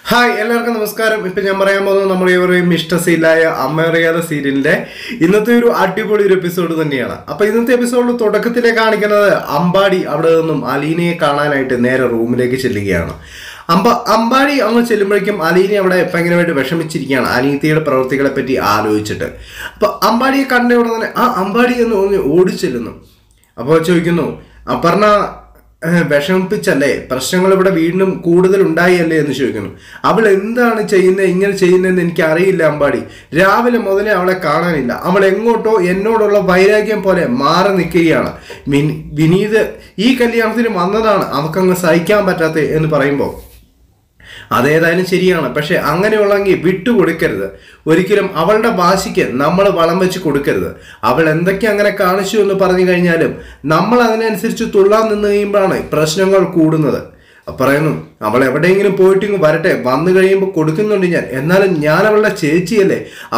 Hi എല്ലാവർക്കും നമസ്കാരം. ഇപ്പം ഞാൻ പറയാൻ പോകുന്നത് നമ്മുടെ ഇവരെയും ഇഷ്ടസീലായ അമ്മയറിയാതെ സീരിയലിന്റെ ഇന്നത്തെ ഒരു അടിപൊളി ഒരു എപ്പിസോഡ് തന്നെയാണ്. അപ്പൊ ഇന്നത്തെ എപ്പിസോഡിൽ തുടക്കത്തിലെ കാണിക്കുന്നത് അമ്പാടി അവിടെ നിന്നും അലീനയെ കാണാനായിട്ട് നേരെ റൂമിലേക്ക് ചെല്ലുകയാണ്. അമ്പാടി അങ്ങ് ചെല്ലുമ്പോഴേക്കും അലീന അവിടെ ഭയങ്കരമായിട്ട് വിഷമിച്ചിരിക്കുകയാണ് അനീതിയുടെ പ്രവൃത്തികളെ പറ്റി ആലോചിച്ചിട്ട്. അപ്പൊ അമ്പാടിയെ കണ്ട ഉടനെ തന്നെ അമ്പാടി എന്ന് പറഞ്ഞ് ഓടിച്ചെല്ലുന്നു. അപ്പോൾ ചോദിക്കുന്നു, അപർണ വിഷമിപ്പിച്ചല്ലേ, പ്രശ്നങ്ങൾ ഇവിടെ വീണ്ടും കൂടുതൽ ഉണ്ടായല്ലേ എന്ന് ചോദിക്കുന്നു. അവൾ എന്താണ് ചെയ്യുന്നത്, ഇങ്ങനെ ചെയ്യുന്നതെന്ന് എനിക്ക് അറിയില്ല അമ്പാടി. രാവിലെ മുതലേ അവളെ കാണാനില്ല. അവൾ എങ്ങോട്ടോ എന്നോടുള്ള വൈരാഗ്യം പോലെ മാറി നിൽക്കുകയാണ്. വിനീത് ഈ കല്യാണത്തിന് വന്നതാണ് അവൾക്കങ്ങ് സഹിക്കാൻ പറ്റാത്തത് എന്ന് പറയുമ്പോൾ അതേതായാലും ശരിയാണ്. പക്ഷെ അങ്ങനെയുള്ളെങ്കിൽ വിട്ടുകൊടുക്കരുത്. ഒരിക്കലും അവളുടെ വാശിക്ക് നമ്മൾ വളം വെച്ച് കൊടുക്കരുത്. അവൾ എന്തൊക്കെ അങ്ങനെ കാണിച്ചു എന്ന് പറഞ്ഞു കഴിഞ്ഞാലും നമ്മൾ അതിനനുസരിച്ച് തുള്ളാൻ നിന്ന് കഴിയുമ്പോഴാണ് പ്രശ്നങ്ങൾ കൂടുന്നത്. പറയുന്നു, അവൾ എവിടെയെങ്കിലും പോയിട്ടിങ്ങ് വരട്ടെ, വന്നു കഴിയുമ്പോൾ കൊടുക്കുന്നുണ്ട് ഞാൻ. എന്നാലും ഞാൻ അവളുടെ ചേച്ചിയല്ലേ,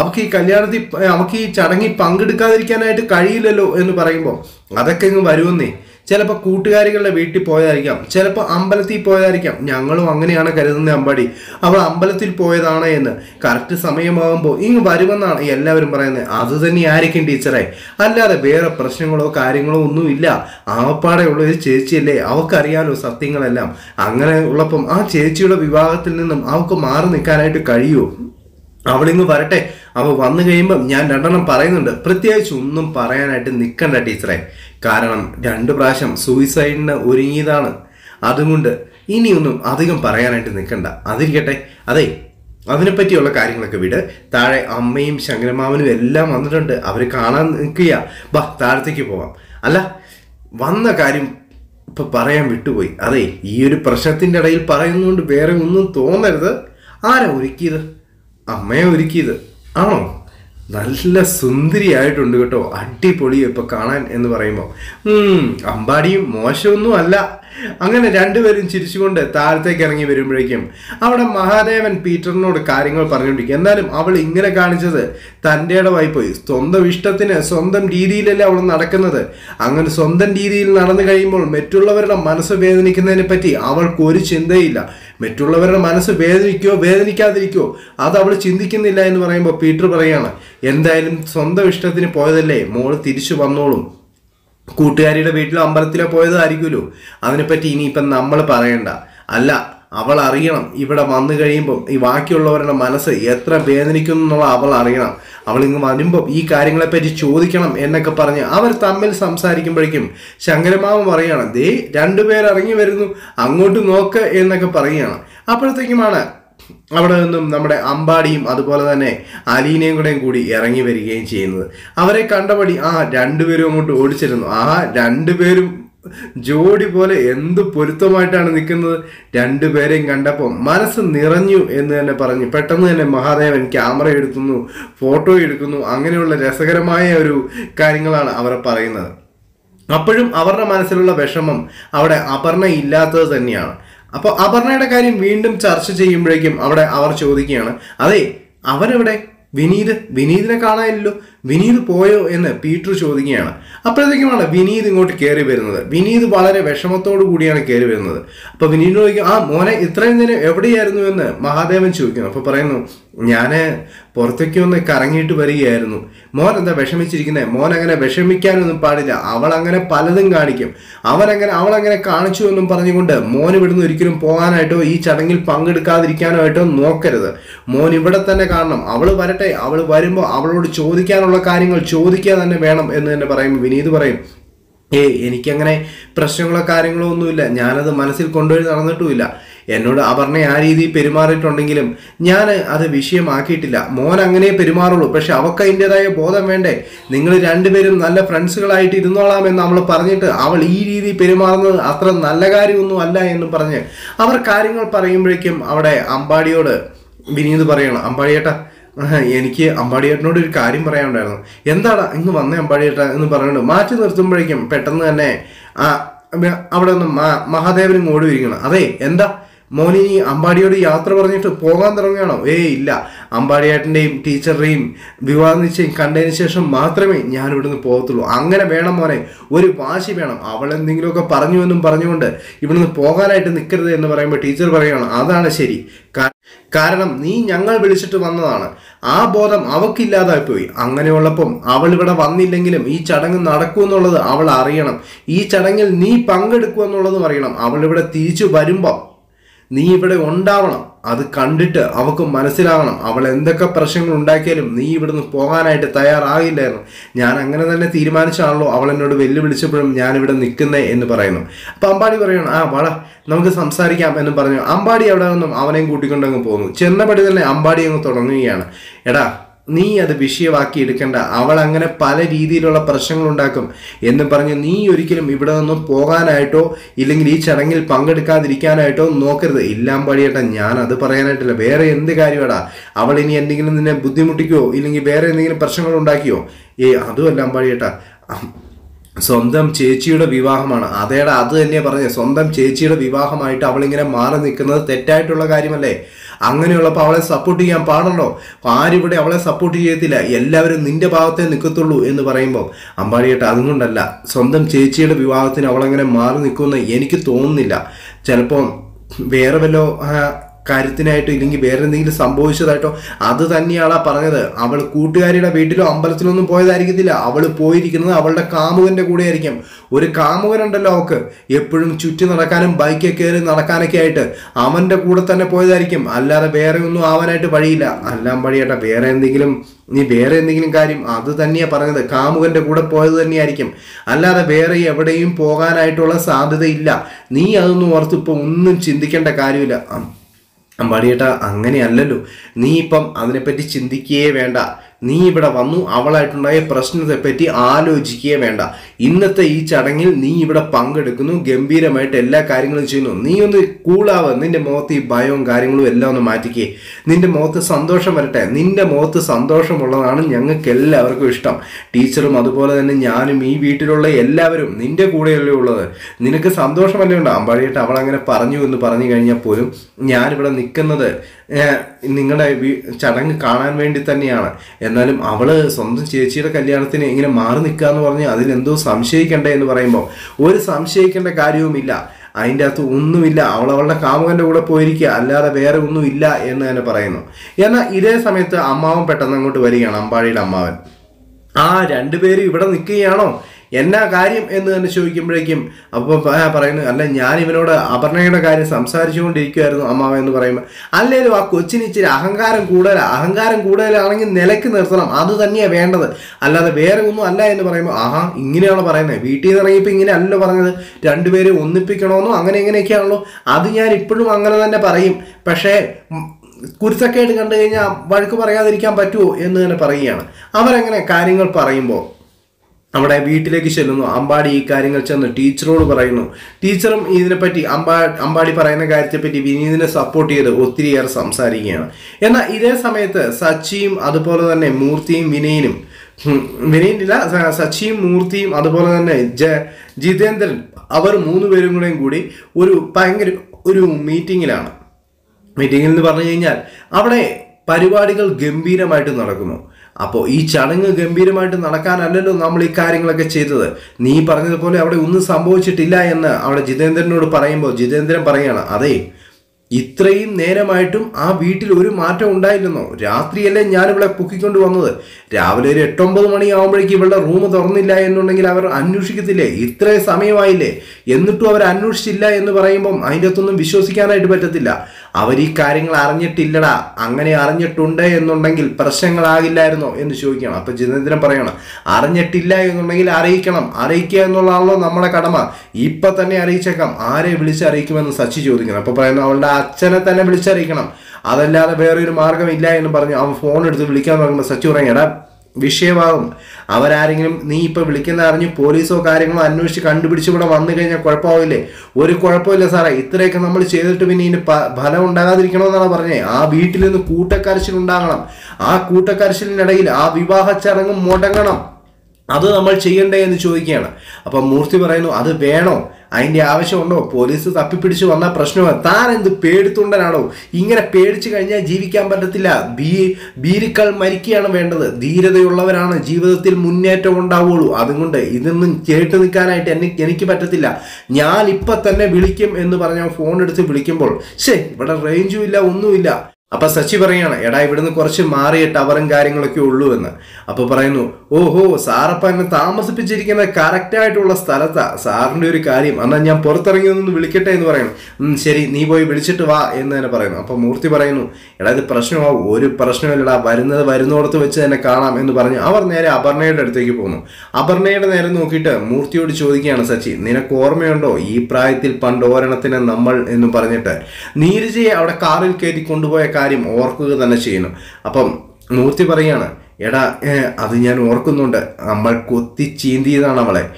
അവൾക്ക് ഈ ചടങ്ങിൽ പങ്കെടുക്കാതിരിക്കാനായിട്ട് കഴിയില്ലല്ലോ എന്ന് പറയുമ്പോൾ അതൊക്കെ ഇങ്ങ് വരുമെന്നേ. ചിലപ്പോൾ കൂട്ടുകാരികളുടെ വീട്ടിൽ പോയതായിരിക്കാം, ചിലപ്പോൾ അമ്പലത്തിൽ പോയതായിരിക്കാം. ഞങ്ങളും അങ്ങനെയാണ് കരുതുന്നത് അമ്പാടി. അവൾ അമ്പലത്തിൽ പോയതാണ് എന്ന്. കറക്റ്റ് സമയമാകുമ്പോൾ ഇങ്ങ് വരുമെന്നാണ് എല്ലാവരും പറയുന്നത്. അത് തന്നെയായിരിക്കും ടീച്ചറെ, അല്ലാതെ വേറെ പ്രശ്നങ്ങളോ കാര്യങ്ങളോ ഒന്നുമില്ല. ആവപ്പാടെ ഉള്ള ഒരു ചേച്ചിയല്ലേ, അവൾക്കറിയാലോ സത്യങ്ങളെല്ലാം. അങ്ങനെ ഉള്ളപ്പം ആ ചേച്ചിയുടെ വിവാഹത്തിൽ നിന്നും അവൾക്ക് മാറി നിൽക്കാനായിട്ട് കഴിയുമോ? അവളിങ്ങ് വരട്ടെ, അവൾ വന്നു കഴിയുമ്പം ഞാൻ രണ്ടെണ്ണം പറയുന്നുണ്ട്. പ്രത്യേകിച്ച് ഒന്നും പറയാനായിട്ട് നിൽക്കണ്ട ടീച്ചറെ, കാരണം 2 പ്രാവശ്യം സൂയിസൈഡിന് ഒരുങ്ങിയതാണ്. അതുകൊണ്ട് ഇനിയൊന്നും അധികം പറയാനായിട്ട് നിൽക്കണ്ട. അതിരിക്കട്ടെ, അതെ അതിനെപ്പറ്റിയുള്ള കാര്യങ്ങളൊക്കെ വിട്. താഴെ അമ്മയും ശങ്കരമാമനും എല്ലാം വന്നിട്ടുണ്ട്, അവർ കാണാൻ നിൽക്കുക. ബാ താഴത്തേക്ക് പോവാം. അല്ല, വന്ന കാര്യം ഇപ്പം പറയാൻ വിട്ടുപോയി. അതെ, ഈ ഒരു പ്രശ്നത്തിൻ്റെ ഇടയിൽ പറയുന്നതുകൊണ്ട് വേറെ ഒന്നും തോന്നരുത്. ആരാ ഒരുക്കിയത്? അമ്മയെ ഒരുക്കിയത് ആണോ? നല്ല സുന്ദരിയായിട്ടുണ്ട് കേട്ടോ, അടിപൊളിയോ ഇപ്പൊ കാണാൻ എന്ന് പറയുമ്പോൾ. അമ്പാടിയും മോശമൊന്നും അല്ല. അങ്ങനെ രണ്ടുപേരും ചിരിച്ചുകൊണ്ട് താഴത്തേക്ക് ഇറങ്ങി വരുമ്പോഴേക്കും അവിടെ മഹാദേവൻ പീറ്ററിനോട് കാര്യങ്ങൾ പറഞ്ഞുകൊണ്ടിരിക്കും. എന്നാലും അവൾ ഇങ്ങനെ കാണിച്ചത് തൻ്റെ ഇടവായി പോയി. സ്വന്തം ഇഷ്ടത്തിന് സ്വന്തം രീതിയിലല്ലേ അവൾ നടക്കുന്നത്. അങ്ങനെ സ്വന്തം രീതിയിൽ നടന്നു കഴിയുമ്പോൾ മറ്റുള്ളവരുടെ മനസ്സ് വേദനിക്കുന്നതിനെ പറ്റി അവൾക്ക് ഒരു ചിന്തയില്ല. മറ്റുള്ളവരുടെ മനസ്സ് വേദനിക്കാതിരിക്കോ അത് അവൾ ചിന്തിക്കുന്നില്ല എന്ന് പറയുമ്പോൾ പീറ്റർ പറയാണ്, എന്തായാലും സ്വന്തം ഇഷ്ടത്തിന് പോയതല്ലേ, മോള് തിരിച്ചു വന്നോളും. കൂട്ടുകാരിയുടെ വീട്ടിലോ അമ്പലത്തിലോ പോയതായിരിക്കുമല്ലോ, അതിനെപ്പറ്റി ഇനിയിപ്പം നമ്മൾ പറയണ്ട. അല്ല, അവൾ അറിയണം ഇവിടെ വന്നു കഴിയുമ്പം ഈ ബാക്കിയുള്ളവരുടെ മനസ്സ് എത്ര വേദനിക്കുന്നു എന്നുള്ള അവൾ അറിയണം. അവൾ ഇങ്ങ് വരുമ്പം ഈ കാര്യങ്ങളെപ്പറ്റി ചോദിക്കണം എന്നൊക്കെ പറഞ്ഞ് അവർ തമ്മിൽ സംസാരിക്കുമ്പോഴേക്കും ശങ്കരമാമ പറയുകയാണ്, ദേ 2 പേർ ഇറങ്ങി വരുന്നു, അങ്ങോട്ട് നോക്ക് എന്നൊക്കെ പറയുകയാണ്. അപ്പോഴത്തേക്കുമാണ് അവിടെ നിന്നും നമ്മുടെ അമ്പാടിയും അതുപോലെ തന്നെ അലീനയും കൂടി ഇറങ്ങി വരികയും ചെയ്യുന്നത്. അവരെ കണ്ടപടി 2 പേരും അങ്ങോട്ട് ഓടിച്ചിരുന്നു. 2 പേരും ജോഡി പോലെ എന്ത് പൊരുത്തമായിട്ടാണ് നിൽക്കുന്നത്. 2 പേരെയും കണ്ടപ്പോൾ മനസ്സ് നിറഞ്ഞു എന്ന് തന്നെ പറഞ്ഞു. പെട്ടെന്ന് തന്നെ മഹാദേവൻ ക്യാമറ എടുക്കുന്നു, ഫോട്ടോ എടുക്കുന്നു. അങ്ങനെയുള്ള രസകരമായ ഒരു കാര്യങ്ങളാണ് അവർ പറയുന്നത്. അപ്പോഴും അവരുടെ മനസ്സിലുള്ള വിഷമം അവിടെ അപർണ ഇല്ലാത്തത് തന്നെയാണ്. അപ്പോൾ അപർണയുടെ കാര്യം വീണ്ടും ചർച്ച ചെയ്യുമ്പോഴേക്കും അവിടെ അവർ ചോദിക്കുകയാണ്, അതെ അവരെവിടെ? വിനീതിനെ കാണാനില്ലല്ലോ, വിനീത് പോയോ എന്ന് പീറ്റർ ചോദിക്കുകയാണ്. അപ്പോഴത്തേക്കുമാണ് വിനീത് ഇങ്ങോട്ട് കയറി വരുന്നത്. വിനീത് വളരെ വിഷമത്തോടു കൂടിയാണ് കയറി വരുന്നത്. അപ്പോൾ വിനീത് ചോദിക്കും, മോനെ ഇത്രയും നേരം എവിടെയായിരുന്നു എന്ന് മഹാദേവൻ ചോദിക്കുന്നു. അപ്പോൾ പറയുന്നു, ഞാൻ പുറത്തേക്ക് ഒന്ന് കറങ്ങിയിട്ട് വരികയായിരുന്നു. മോൻ എന്താ വിഷമിച്ചിരിക്കുന്നത്? മോൻ അങ്ങനെ വിഷമിക്കാനൊന്നും പാടില്ല. അവളങ്ങനെ പലതും കാണിക്കും. അവളങ്ങനെ കാണിച്ചു എന്നും പറഞ്ഞുകൊണ്ട് മോൻ ഇവിടുന്ന് ഒരിക്കലും പോകാനായിട്ടോ ഈ ചടങ്ങിൽ പങ്കെടുക്കാതിരിക്കാനോ ആയിട്ടോ നോക്കരുത്. മോൻ ഇവിടെ തന്നെ കാണണം. അവൾ വരട്ടെ, അവൾ വരുമ്പോൾ അവളോട് ചോദിക്കാനുള്ള കാര്യങ്ങൾ ചോദിക്കുക തന്നെ വേണം എന്ന് തന്നെ പറയും. വിനീത് പറയും, എനിക്കങ്ങനെ പ്രശ്നങ്ങളോ കാര്യങ്ങളോ ഒന്നുമില്ല, ഞാനത് മനസ്സിൽ കൊണ്ടുപോയി നടന്നിട്ടുമില്ല. എന്നോട് അപർണ ആ രീതിയിൽ പെരുമാറിയിട്ടുണ്ടെങ്കിലും ഞാൻ അത് വിഷയമാക്കിയിട്ടില്ല. മോൻ അങ്ങനെ പെരുമാറുള്ളൂ, പക്ഷെ അവൾക്ക് അതിൻ്റെതായ ബോധം വേണ്ടേ? നിങ്ങൾ 2 പേരും നല്ല ഫ്രണ്ട്സുകളായിട്ട് ഇരുന്നോളാം എന്ന് അവൾ പറഞ്ഞിട്ട് അവൾ ഈ രീതിയിൽ പെരുമാറുന്നത് അത്ര നല്ല കാര്യമൊന്നും അല്ല എന്ന് പറഞ്ഞ് അവർ കാര്യങ്ങൾ പറയുമ്പോഴേക്കും അവിടെ അമ്പാടിയോട് വിനീത് പറയണം, അമ്പാടിയേട്ടാ എനിക്ക് അമ്പാടിയേട്ടനോട് ഒരു കാര്യം പറയാനുണ്ടായിരുന്നു. എന്താണ് ഇന്ന് വന്നേ അമ്പാടിയേട്ടാ എന്ന് പറഞ്ഞുകൊണ്ട് മാറ്റി നിർത്തുമ്പോഴേക്കും പെട്ടെന്ന് തന്നെ അവിടെ നിന്ന് മഹാദേവനും ഓടി വരികയാണ്. അതെ എന്താ മോനിനി അമ്പാടിയോട് യാത്ര പറഞ്ഞിട്ട് പോകാൻ തുടങ്ങുകയാണോ? ഇല്ല, അമ്പാടിയേട്ടൻ്റെയും ടീച്ചറുടെയും വിവാഹ നിശ്ചയം കണ്ടതിന് ശേഷം മാത്രമേ ഞാൻ ഇവിടുന്ന് പോകത്തുള്ളൂ. അങ്ങനെ വേണം മോനെ, ഒരു വാശി വേണം. അവൾ എന്തെങ്കിലുമൊക്കെ പറഞ്ഞു എന്നും പറഞ്ഞുകൊണ്ട് ഇവിടുന്ന് പോകാനായിട്ട് നിൽക്കരുത് എന്ന് പറയുമ്പോൾ ടീച്ചർ പറയുകയാണ്, അതാണ് ശരി. കാരണം നീ ഞങ്ങൾ വിളിച്ചിട്ട് വന്നതാണ്. ആ ബോധം അവക്കില്ലാതായി പോയി. അങ്ങനെയുള്ളപ്പം അവൾ ഇവിടെ വന്നില്ലെങ്കിലും ഈ ചടങ്ങ് നടക്കുമെന്നുള്ളത് അവൾ അറിയണം. ഈ ചടങ്ങിൽ നീ പങ്കെടുക്കുമെന്നുള്ളതും അറിയണം. അവൾ ഇവിടെ തിരിച്ചു വരുമ്പം നീ ഇവിടെ ഉണ്ടാവണം. അത് കണ്ടിട്ട് അവൾക്ക് മനസ്സിലാവണം. അവൾ എന്തൊക്കെ പ്രശ്നങ്ങൾ ഉണ്ടാക്കിയാലും നീ ഇവിടുന്ന് പോകാനായിട്ട് തയ്യാറാകില്ലായിരുന്നു. ഞാൻ അങ്ങനെ തന്നെ തീരുമാനിച്ചാണല്ലോ അവൾ എന്നോട് വെല്ലുവിളിച്ചപ്പോഴും ഞാനിവിടെ നിൽക്കുന്നേ എന്ന് പറയുന്നു. അപ്പം അമ്പാടി പറയണം, വള നമുക്ക് സംസാരിക്കാം എന്ന് പറഞ്ഞു. അമ്പാടി അവിടെ നിന്നും അവനെയും കൂട്ടിക്കൊണ്ടങ്ങ് പോകുന്നു. ചെന്നപടി തന്നെ അമ്പാടി അങ്ങ് തുടങ്ങുകയാണ്. എടാ, നീ അത് വിഷയമാക്കി എടുക്കണ്ട. അവൾ അങ്ങനെ പല രീതിയിലുള്ള പ്രശ്നങ്ങൾ ഉണ്ടാക്കും എന്ന് പറഞ്ഞ് നീ ഒരിക്കലും ഇവിടെ നിന്നും പോകാനായിട്ടോ ഇല്ലെങ്കിൽ ഈ ചടങ്ങിൽ പങ്കെടുക്കാതിരിക്കാനായിട്ടോ നോക്കരുത്. ഇല്ലാമ്പാടിയേട്ടാ, ഞാൻ അത് പറയാനായിട്ടില്ല. വേറെ എന്ത് കാര്യമാടാ? അവൾ ഇനി എന്തെങ്കിലും നിന്നെ ബുദ്ധിമുട്ടിക്കുകയോ ഇല്ലെങ്കിൽ വേറെ എന്തെങ്കിലും പ്രശ്നങ്ങൾ ഉണ്ടാക്കിയോ? അതുമല്ല അമ്പാടിയേട്ടാ, സ്വന്തം ചേച്ചിയുടെ വിവാഹമാണ്. അതേടാ, അത് തന്നെയാണ് പറഞ്ഞത്. സ്വന്തം ചേച്ചിയുടെ വിവാഹമായിട്ട് അവളിങ്ങനെ മാറി നിൽക്കുന്നത് തെറ്റായിട്ടുള്ള കാര്യമല്ലേ? അങ്ങനെയുള്ളപ്പോൾ അവളെ സപ്പോർട്ട് ചെയ്യാൻ പാടുണ്ടോ? ആരിവിടെ അവളെ സപ്പോർട്ട് ചെയ്യത്തില്ല. എല്ലാവരും നിന്റെ ഭാഗത്തേ നിൽക്കത്തുള്ളൂ എന്ന് പറയുമ്പോൾ അമ്പാടിയേട്ട, അതുകൊണ്ടല്ല, സ്വന്തം ചേച്ചിയുടെ വിവാഹത്തിന് അവളങ്ങനെ മാറി നിൽക്കുമെന്ന് എനിക്ക് തോന്നുന്നില്ല. ചിലപ്പോൾ വേറെ വല്ലോ കാര്യത്തിനായിട്ടോ ഇല്ലെങ്കിൽ വേറെ എന്തെങ്കിലും സംഭവിച്ചതായിട്ടോ അത് തന്നെയാണ് പറഞ്ഞത്. അവൾ കൂട്ടുകാരിയുടെ വീട്ടിലോ അമ്പലത്തിലൊന്നും പോയതായിരിക്കത്തില്ല. അവൾ പോയിരിക്കുന്നത് അവളുടെ കാമുകന്റെ കൂടെ ആയിരിക്കും. ഒരു കാമുകനുണ്ടല്ലോ അവൾക്ക്, എപ്പോഴും ചുറ്റി നടക്കാനും ബൈക്കിൽ കയറി നടക്കാനൊക്കെ ആയിട്ട് അവന്റെ കൂടെ തന്നെ പോയതായിരിക്കും. അല്ലാതെ വേറെ ഒന്നും ആവാനായിട്ട് വഴിയില്ല. എല്ലാം വഴിയാട്ടെ, വേറെ എന്തെങ്കിലും കാര്യം അത് തന്നെയാ പറഞ്ഞത്. കാമുകന്റെ കൂടെ പോയത് തന്നെയായിരിക്കും. അല്ലാതെ വേറെ എവിടെയും പോകാനായിട്ടുള്ള സാധ്യതയില്ല. നീ അതൊന്നും ഓർത്ത് ഇപ്പൊ ഒന്നും ചിന്തിക്കേണ്ട കാര്യമില്ല. അമ്പാടിയേട്ടാ, അങ്ങനെയല്ലല്ലോ. നീ ഇപ്പം അതിനെപ്പറ്റി ചിന്തിക്കുകയേ വേണ്ട. നീ ഇവിടെ വന്നു അവളായിട്ടുണ്ടായ പ്രശ്നത്തെപ്പറ്റി ആലോചിക്കുകയേ വേണ്ട. ഇന്നത്തെ ഈ ചടങ്ങിൽ നീ ഇവിടെ പങ്കെടുക്കുന്നു, ഗംഭീരമായിട്ട് എല്ലാ കാര്യങ്ങളും ചെയ്യുന്നു. നീ ഒന്ന് കൂളാവ്. നിന്റെ മുഖത്ത് ഈ ഭയവും കാര്യങ്ങളും എല്ലാം ഒന്ന് മാറ്റിക്കേ. നിന്റെ മുഖത്ത് സന്തോഷം വരട്ടെ. നിന്റെ മുഖത്ത് സന്തോഷമുള്ളതാണ് ഞങ്ങൾക്ക് എല്ലാവർക്കും ഇഷ്ടം. ടീച്ചറും അതുപോലെ തന്നെ ഞാനും ഈ വീട്ടിലുള്ള എല്ലാവരും നിന്റെ കൂടെയല്ലേ ഉള്ളത്. നിനക്ക് സന്തോഷമല്ലേ ഉണ്ടോ? അമ്പാടിയേട്ട, അവൾ അങ്ങനെ പറഞ്ഞു എന്ന് പറഞ്ഞു കഴിഞ്ഞാൽ പോലും ഞാനിവിടെ നിൽക്കുന്നത് നിങ്ങളുടെ ചടങ്ങ് കാണാൻ വേണ്ടി തന്നെയാണ്. എന്നാലും അവള് സ്വന്തം ചേച്ചിയുടെ കല്യാണത്തിന് ഇങ്ങനെ മാറി നിൽക്കുക എന്ന് പറഞ്ഞ് അതിലെന്തോ സംശയിക്കണ്ടേ എന്ന് പറയുമ്പോൾ ഒരു സംശയിക്കേണ്ട കാര്യവുമില്ല. അതിൻ്റെ അകത്ത് ഒന്നുമില്ല. അവളുടെ കാമുകൻ്റെ കൂടെ പോയിരിക്കുക, അല്ലാതെ വേറെ ഒന്നും ഇല്ല എന്ന് തന്നെ പറയുന്നു. എന്നാൽ ഇതേ സമയത്ത് അമ്മാവൻ പെട്ടെന്ന് അങ്ങോട്ട് വരികയാണ്. അമ്പാടിയുടെ അമ്മാവൻ. രണ്ടുപേരും ഇവിടെ നിൽക്കുകയാണോ, എന്നാ കാര്യം എന്ന് തന്നെ ചോദിക്കുമ്പോഴേക്കും അപ്പോൾ പറയുന്നു, അല്ല ഞാൻ ഇവനോട് അപർണയുടെ കാര്യം സംസാരിച്ചുകൊണ്ടിരിക്കുമായിരുന്നു അമ്മാവ എന്ന് പറയുമ്പോൾ, അല്ലേലും ആ കൊച്ചിന് ഇച്ചിരി അഹങ്കാരം കൂടുതലാണെങ്കിൽ നിലയ്ക്ക് നിർത്തണം. അത് തന്നെയാണ് വേണ്ടത്, അല്ലാതെ വേറെ ഒന്നും അല്ല എന്ന് പറയുമ്പോൾ ഇങ്ങനെയാണോ പറയുന്നത്? വീട്ടിൽ നിന്ന് ഇറങ്ങിയപ്പോൾ ഇങ്ങനെ അല്ലല്ലോ പറഞ്ഞത്, രണ്ടുപേരും ഒന്നിപ്പിക്കണമെന്നോ അങ്ങനെ എങ്ങനെയൊക്കെയാണല്ലോ. അത് ഞാൻ ഇപ്പോഴും അങ്ങനെ തന്നെ പറയും. പക്ഷേ കുരുത്തക്കേട് കണ്ടു കഴിഞ്ഞാൽ വഴക്ക് പറയാതിരിക്കാൻ പറ്റുമോ എന്ന് തന്നെ പറയുകയാണ്. അവരങ്ങനെ കാര്യങ്ങൾ പറയുമ്പോൾ അവിടെ വീട്ടിലേക്ക് ചെല്ലുന്നു. അമ്പാടി ഈ കാര്യങ്ങൾ ചെന്ന് ടീച്ചറോട് പറയുന്നു. ടീച്ചറും ഇതിനെപ്പറ്റി അമ്പാടി പറയുന്ന കാര്യത്തെപ്പറ്റി വിനീതിനെ സപ്പോർട്ട് ചെയ്ത് ഒത്തിരിയേറെ സംസാരിക്കുകയാണ്. എന്നാൽ ഇതേ സമയത്ത് സച്ചിയും അതുപോലെ തന്നെ മൂർത്തിയും സച്ചിയും മൂർത്തിയും അതുപോലെ തന്നെ ജിതേന്ദ്രൻ, അവർ മൂന്നുപേരും കൂടി ഒരു മീറ്റിങ്ങിലാണ്. മീറ്റിങ്ങിൽ എന്ന് പറഞ്ഞു കഴിഞ്ഞാൽ അവിടെ പരിപാടികൾ ഗംഭീരമായിട്ട് നടക്കുന്നു. അപ്പോൾ ഈ ചടങ്ങ് ഗംഭീരമായിട്ട് നടക്കാനല്ലല്ലോ നമ്മൾ ഈ കാര്യങ്ങളൊക്കെ ചെയ്തത്. നീ പറഞ്ഞതുപോലെ അവിടെ ഒന്നും സംഭവിച്ചിട്ടില്ല എന്ന് അവിടെ ജിതേന്ദ്രനോട് പറയുമ്പോൾ ജിതേന്ദ്രൻ പറയാണ്, അതെ, ഇത്രയും നേരമായിട്ടും ആ വീട്ടിൽ ഒരു മാറ്റം ഉണ്ടായില്ലെന്നോ? രാത്രിയല്ലേ ഞാനിവിടെ പൊക്കിക്കൊണ്ട് വന്നത്. രാവിലെ ഒരു 8-9 മണിയാകുമ്പോഴേക്കും ഇവളുടെ റൂം തുറന്നില്ല എന്നുണ്ടെങ്കിൽ അവർ അന്വേഷിക്കത്തില്ലേ? ഇത്രയും സമയമായില്ലേ, എന്നിട്ടും അവർ അന്വേഷിച്ചില്ല എന്ന് പറയുമ്പം അതിൻ്റെ അകത്തൊന്നും വിശ്വസിക്കാനായിട്ട് പറ്റത്തില്ല. അവർ ഈ കാര്യങ്ങൾ അറിഞ്ഞിട്ടില്ലടാ. അങ്ങനെ അറിഞ്ഞിട്ടുണ്ട് എന്നുണ്ടെങ്കിൽ പ്രശ്നങ്ങളാകില്ലായിരുന്നോ എന്ന് ചോദിക്കണം. അപ്പൊ ജിതേന്ദ്രൻ പറയണം, അറിഞ്ഞിട്ടില്ല എന്നുണ്ടെങ്കിൽ അറിയിക്കുക എന്നുള്ളതാണല്ലോ നമ്മുടെ കടമ. ഇപ്പൊ തന്നെ അറിയിച്ചേക്കാം. ആരെ വിളിച്ചറിയിക്കുമെന്ന് സച്ചി ചോദിക്കണം. അപ്പൊ പറയുന്നു, അവളുടെ അച്ഛനെ തന്നെ വിളിച്ചറിയിക്കണം, അതല്ലാതെ വേറൊരു മാർഗമില്ല എന്ന് പറഞ്ഞു അവൻ ഫോൺ എടുത്ത് വിളിക്കാൻ തുടങ്ങുമ്പോൾ സച്ചി പറയടാ, വിഷയമാകും. അവരാരെങ്കിലും നീ ഇപ്പൊ വിളിക്കുന്ന അറിഞ്ഞ് പോലീസോ കാര്യങ്ങളോ അന്വേഷിച്ച് കണ്ടുപിടിച്ച് ഇവിടെ വന്നു കഴിഞ്ഞാൽ കുഴപ്പമാവില്ലേ? ഒരു കുഴപ്പമില്ല സാറേ, ഇത്രയൊക്കെ നമ്മൾ ചെയ്തിട്ട് പിന്നെ ഇതിന് ഫലം ഉണ്ടാകാതിരിക്കണമെന്നാണ് പറഞ്ഞേ. ആ വീട്ടിൽ നിന്ന് കൂട്ടക്കരച്ചിലുണ്ടാകണം. ആ കൂട്ടക്കരച്ചിലിനിടയിൽ ആ വിവാഹ ചടങ്ങ് മുടങ്ങണം. അത് നമ്മൾ ചെയ്യണ്ടേ എന്ന് ചോദിക്കുകയാണ്. അപ്പം മൂർത്തി പറയുന്നു, അത് വേണോ, അതിൻ്റെ ആവശ്യമുണ്ടോ, പോലീസ് തപ്പിപ്പിടിച്ച് വന്ന പ്രശ്നമാണ്, താൻ എന്ത് പേടിത്തൊണ്ടനാണോ, ഇങ്ങനെ പേടിച്ചു കഴിഞ്ഞാൽ ജീവിക്കാൻ പറ്റത്തില്ല, ഭീരുക്കൾ മരിക്കുകയാണ് വേണ്ടത്, ധീരതയുള്ളവരാണ് ജീവിതത്തിൽ മുന്നേറ്റം ഉണ്ടാവുള്ളൂ, അതുകൊണ്ട് ഇതൊന്നും കേട്ട് നിൽക്കാനായിട്ട് എനിക്ക് പറ്റത്തില്ല, ഞാൻ ഇപ്പം തന്നെ വിളിക്കും എന്ന് പറഞ്ഞ ഫോൺ എടുത്ത് വിളിക്കുമ്പോൾ ഇവിടെ റേഞ്ചും ഇല്ല, ഒന്നുമില്ല. അപ്പൊ സച്ചി പറയാണ്, എടാ ഇവിടുന്ന് കുറച്ച് മാറിയ ടവറും കാര്യങ്ങളൊക്കെ ഉള്ളൂ എന്ന്. അപ്പൊ പറയുന്നു, ഓഹോ സാറപ്പ എന്നെ താമസിപ്പിച്ചിരിക്കുന്ന കറക്റ്റായിട്ടുള്ള സ്ഥലത്താ, സാറിന്റെ ഒരു കാര്യം, എന്നാൽ ഞാൻ പുറത്തിറങ്ങി ഒന്ന് വിളിക്കട്ടെ എന്ന് പറയുന്നു. ശരി, നീ പോയി വിളിച്ചിട്ട് വാ എന്ന് തന്നെ പറയുന്നു. അപ്പൊ മൂർത്തി പറയുന്നു, എടാ ഇത് പ്രശ്നമാവും, ഒരു പ്രശ്നമില്ലടാ, വരുന്നോടത്ത് വെച്ച് തന്നെ കാണാം എന്ന് പറഞ്ഞ് അവർ നേരെ അപർണയുടെ അടുത്തേക്ക് പോകുന്നു. അപർണയുടെ നേരെ നോക്കിയിട്ട് മൂർത്തിയോട് ചോദിക്കുകയാണ് സച്ചി, നിനക്ക് ഓർമ്മയുണ്ടോ ഈ പ്രായത്തിൽ പണ്ട് ഓരണത്തിന് നമ്മൾ എന്ന് പറഞ്ഞിട്ട് നീരജയെ അവിടെ കാറിൽ കയറ്റി കൊണ്ടുപോയ കാര്യം ഓർക്കുക തന്നെ ചെയ്യുന്നു. അപ്പം മൂർത്തി പറയാണ്, എടാ അത് ഞാൻ ഓർക്കുന്നുണ്ട്, നമ്മൾ കൊത്തി ചീന്തിയതാണ്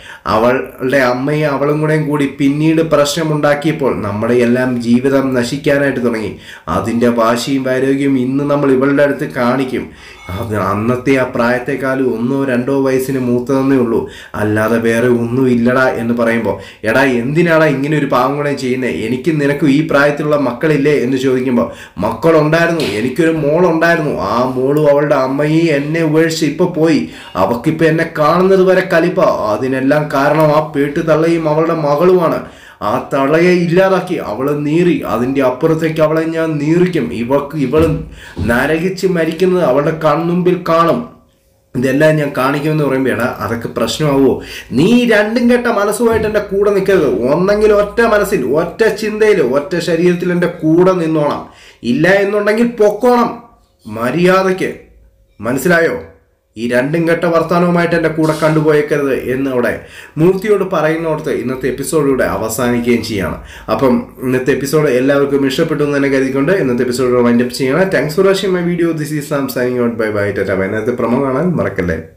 അവളുടെ അമ്മയും അവളും കൂടി പിന്നീട് പ്രശ്നമുണ്ടാക്കിയപ്പോൾ നമ്മുടെ എല്ലാം ജീവിതം നശിക്കാനായിട്ട് തുടങ്ങി. അതിൻ്റെ വാശിയും വൈരാഗ്യവും ഇന്ന് നമ്മൾ ഇവളുടെ അടുത്ത് കാണിക്കും. അത് അന്നത്തെ ആ പ്രായത്തെക്കാളും 1 or 2 വയസ്സിന് മൂത്തതെന്നേ ഉള്ളൂ, അല്ലാതെ വേറെ ഒന്നും ഇല്ലടാ എന്ന് പറയുമ്പോൾ, എടാ എന്തിനാടാ ഇങ്ങനെ ഒരു പാവങ്ങളെ ചെയ്യുന്നത്, എനിക്കും നിനക്കും ഈ പ്രായത്തിലുള്ള മക്കളില്ലേ എന്ന് ചോദിക്കുമ്പോൾ, മക്കളുണ്ടായിരുന്നു, എനിക്കൊരു മോളുണ്ടായിരുന്നു, ആ മോളും അവളുടെ അമ്മയും എന്നെ ഉപേക്ഷിച്ച് ഇപ്പൊ പോയി, അവക്കിപ്പോൾ എന്നെ കാണുന്നത് വരെ കലിപ്പ, അതിനെല്ലാം കാരണം ആ പേട്ട് തള്ളയും അവളുടെ മകളുമാണ്. ആ തളയെ ഇല്ലാതാക്കി, അവള് നീറി, അതിൻ്റെ അപ്പുറത്തേക്ക് അവളെ ഞാൻ നീറിക്കും, ഇവള് നരകിച്ച് മരിക്കുന്നത് അവളുടെ കൺമുമ്പിൽ കാണും, ഇതെല്ലാം ഞാൻ കാണിക്കുമെന്ന് പറയുമ്പോൾ, എടാ അതൊക്കെ പ്രശ്നമാവുമോ, നീ രണ്ടും കെട്ട മനസ്സുമായിട്ട് എൻ്റെ കൂടെ നിൽക്കരുത്, ഒന്നെങ്കിൽ ഒറ്റ മനസ്സിൽ, ഒറ്റ ചിന്തയിൽ, ഒറ്റ ശരീരത്തിൽ എൻ്റെ കൂടെ നിന്നോണം, ഇല്ല എന്നുണ്ടെങ്കിൽ പൊക്കോണം മര്യാദയ്ക്ക്, മനസ്സിലായോ, ഈ രണ്ടും കെട്ട വർത്തമാനവുമായിട്ട് എൻ്റെ കൂടെ കണ്ടുപോയേക്കരുത് എന്ന് അവിടെ മൂർത്തിയോട് പറയുന്നോടത്ത് ഇന്നത്തെ എപ്പിസോഡ് ഇവിടെ അവസാനിക്കുകയും ചെയ്യാണ്. അപ്പം ഇന്നത്തെ എപ്പിസോഡ് എല്ലാവർക്കും ഇഷ്ടപ്പെട്ടു എന്ന് തന്നെ കരുതിക്കൊണ്ട് ഇന്നത്തെ എപ്പിസോഡ് വൈൻഡപ്പ് ചെയ്യണം. Thanks for watching my video. This is Sam signing out. Bye bye. Tata. ഇന്നത്തെ പ്രൊമോ കാണാൻ മറക്കല്ലേ.